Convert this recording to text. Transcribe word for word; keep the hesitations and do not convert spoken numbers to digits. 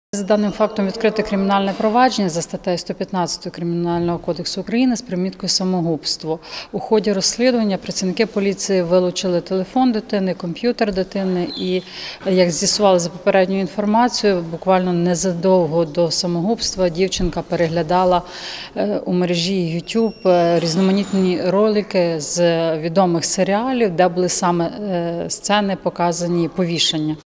За даним фактом відкрите кримінальне провадження за статтею сто п'ятнадцять Кримінального кодексу України з приміткою самогубство. У ході розслідування працівники поліції вилучили телефон дитини, комп'ютер дитини і, як з'ясували за попередньою інформацією, буквально незадовго до самогубства дівчинка переглядала у мережі ютуб різноманітні ролики з відомих серіалів, де були саме сцени показані повішення.